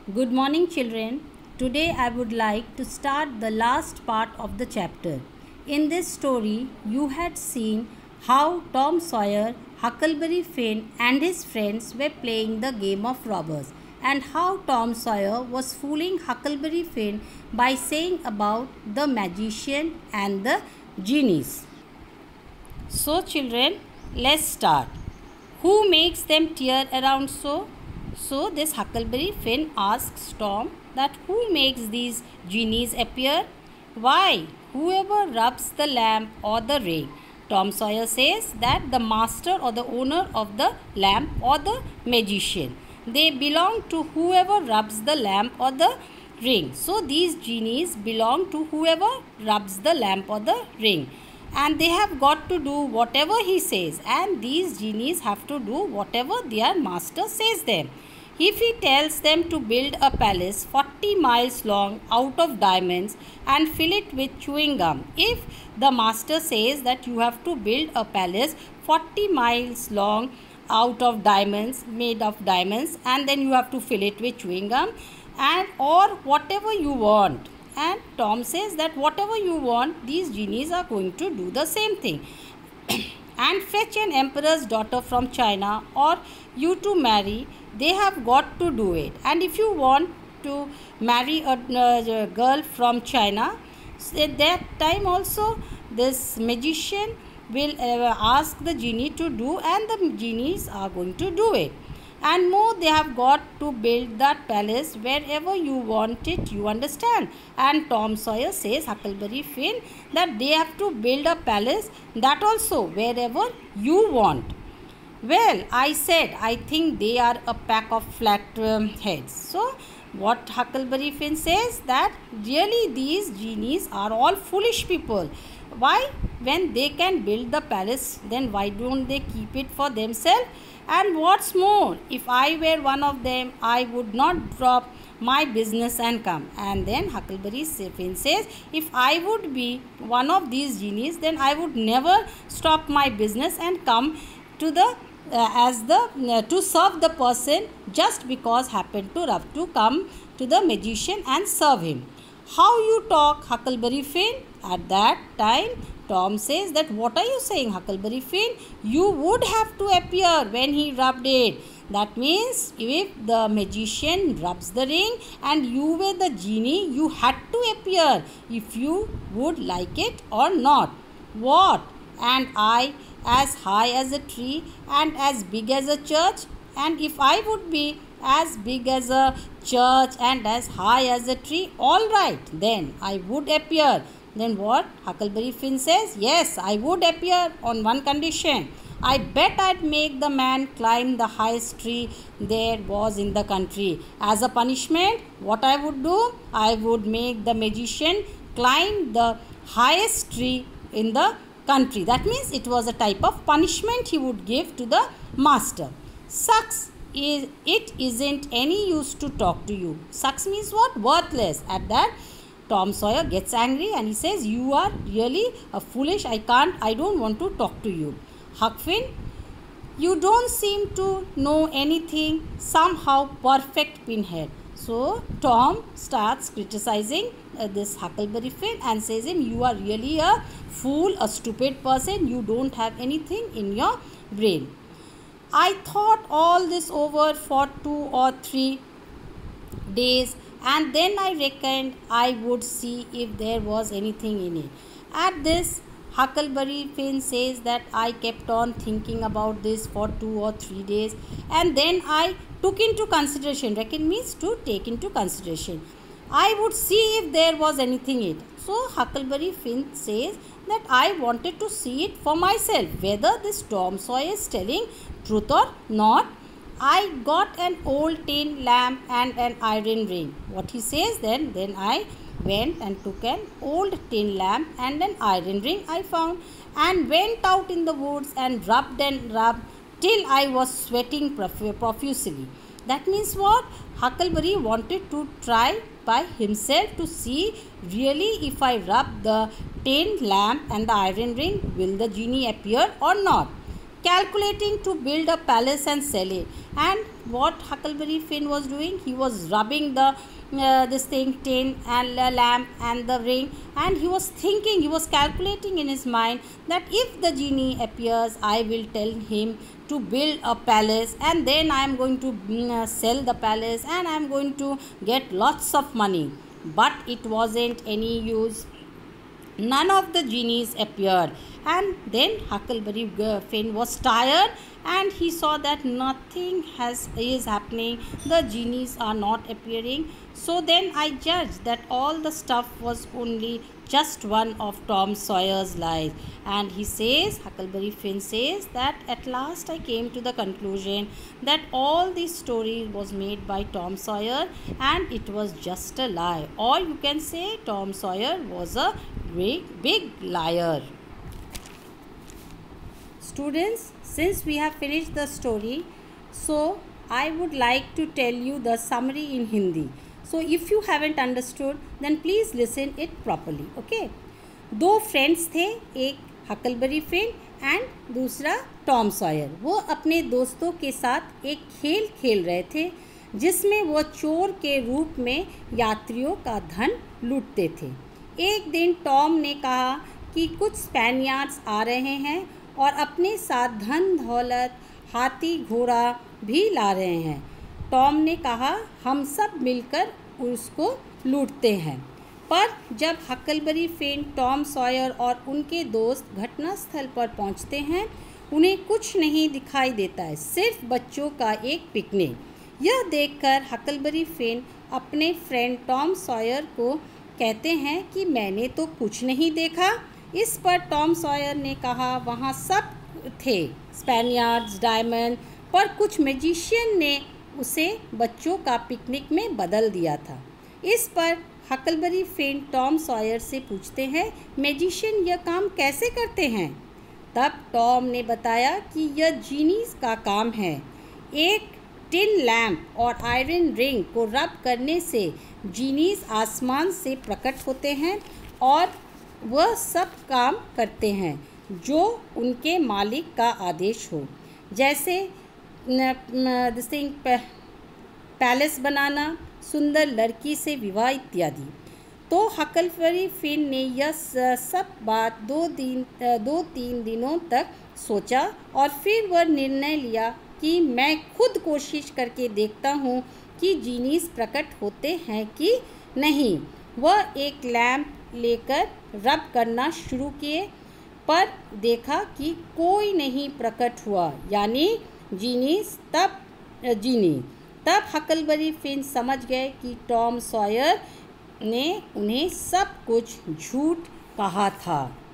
Good morning, children. Today I would like to start the last part of the chapter. In this story, you had seen how Tom Sawyer, Huckleberry Finn, and his friends were playing the game of robbers, and how Tom Sawyer was fooling Huckleberry Finn by saying about the magician and the genies. So, children, let's start. Who makes them tear around so? So this Huckleberry Finn asks Tom that who makes these genies appear? Why? Whoever rubs the lamp or the ring. Tom Sawyer says that the master or the owner of the lamp or the magician. They belong to whoever rubs the lamp or the ring. So these genies belong to whoever rubs the lamp or the ring. And they have got to do whatever he says, and these genies have to do whatever their master says them. If he tells them to build a palace 40 miles long out of diamonds and fill it with chewing gum, if the master says that you have to build a palace 40 miles long out of diamonds, made of diamonds, and then you have to fill it with chewing gum and or whatever you want. And Tom says that whatever you want, these genies are going to do the same thing. And fetch an emperor's daughter from China or you to marry, they have got to do it. And if you want to marry a girl from China, at that time also this magician will ask the genie to do, and the genies are going to do it. And more, they have got to build that palace wherever you want it, you understand. And Tom Sawyer says, Huckleberry Finn, that they have to build a palace that also wherever you want. Well, I said, I think they are a pack of flat heads. So, what Huckleberry Finn says, that really these genies are all foolish people. Why? When they can build the palace, then why don't they keep it for themselves? And what's more, if I were one of them, I would not drop my business and come. And then Huckleberry Finn says, if I would be one of these genies, then I would never stop my business and come to the to serve the person just because happened to come to the magician and serve him. How you talk, Huckleberry Finn? At that time, Tom says that, what are you saying, Huckleberry Finn? You would have to appear when he rubbed it. That means if the magician rubs the ring and you were the genie, you had to appear if you would like it or not. What? And I as high as a tree and as big as a church? And if I would be as big as a church and as high as a tree, all right, then I would appear. Then what? Huckleberry Finn says, yes, I would appear on one condition. I bet I'd make the man climb the highest tree there was in the country. As a punishment, what I would do? I would make the magician climb the highest tree in the country. That means it was a type of punishment he would give to the master. Sucks. It isn't any use to talk to you. Sucks means what? Worthless. At that, Tom Sawyer gets angry and he says, you are really a foolish. I don't want to talk to you. Huck Finn, you don't seem to know anything. Somehow perfect pinhead. So Tom starts criticizing this Huckleberry Finn and says him, you are really a fool, a stupid person. You don't have anything in your brain. I thought all this over for 2 or 3 days, and then I reckoned I would see if there was anything in it. At this, Huckleberry Finn says that I kept on thinking about this for 2 or 3 days, and then I took into consideration. Reckon means to take into consideration. I would see if there was anything in it. So Huckleberry Finn says that I wanted to see it for myself, whether this Tom Sawyer is telling truth or not. I got an old tin lamp and an iron ring. What he says then I went and took an old tin lamp and an iron ring I found, and went out in the woods and rubbed till I was sweating profusely. That means what? Huckleberry wanted to try by himself to see really if I rub the tin lamp and the iron ring, will the genie appear or not. Calculating to build a palace and sell it. And what Huckleberry Finn was doing? He was rubbing the this thing, tin and lamp and the ring, and he was thinking, he was calculating in his mind that if the genie appears, I will tell him to build a palace, and then I am going to sell the palace, and I am going to get lots of money. But it wasn't any use. None of the genies appeared, and then Huckleberry Finn was tired, and he saw that nothing is happening. The genies are not appearing. So then I judged that all the stuff was only just one of Tom Sawyer's lies. And he says, Huckleberry Finn says, that at last I came to the conclusion that all this story was made by Tom Sawyer, and it was just a lie. Or you can say Tom Sawyer was a big liar. Students, since we have finished the story, so I would like to tell you the summary in Hindi. So if you haven't understood, then please listen it properly. Okay. दो friends थे, एक Huckleberry Finn and दूसरा Tom Sawyer. वो अपने दोस्तों के साथ एक खेल खेल रहे थे जिसमें वो चोर के रूप में यात्रियों का धन लूटते थे। एक दिन टॉम ने कहा कि कुछ स्पेनियार्ड्स आ रहे हैं और अपने साथ धन दौलत, हाथी घोड़ा भी ला रहे हैं। टॉम ने कहा हम सब मिलकर उसको लूटते हैं। पर जब हकलबरी फिन, टॉम सॉयर और उनके दोस्त घटनास्थल पर पहुंचते हैं, उन्हें कुछ नहीं दिखाई देता है, सिर्फ बच्चों का एक पिकनिक। यह देखकर हकलबरी फिन अपने फ्रेंड टॉम सॉयर को कहते हैं कि मैंने तो कुछ नहीं देखा। इस पर टॉम सॉयर ने कहा वहाँ सब थे, स्पेनियार्ड्स, डायमंड, पर कुछ मैजिशियन ने उसे बच्चों का पिकनिक में बदल दिया था। इस पर हकलबरी फिन टॉम सॉयर से पूछते हैं मैजिशियन यह काम कैसे करते हैं। तब टॉम ने बताया कि यह जीनीस का काम है। एक टिन लैम्प और आयरन रिंग को रब करने से जीनीस आसमान से प्रकट होते हैं और वह सब काम करते हैं जो उनके मालिक का आदेश हो, जैसे पैलेस बनाना, सुंदर लड़की से विवाह इत्यादि। तो हकलबरी फिन ने यह सब बात दो तीन दिनों तक सोचा और फिर वह निर्णय लिया कि मैं खुद कोशिश करके देखता हूँ कि जीनीस प्रकट होते हैं कि नहीं। वह एक लैंप लेकर रब करना शुरू किए, पर देखा कि कोई नहीं प्रकट हुआ, यानी जीनी। तब हकलबरी फिन समझ गए कि टॉम सॉयर ने उन्हें सब कुछ झूठ कहा था।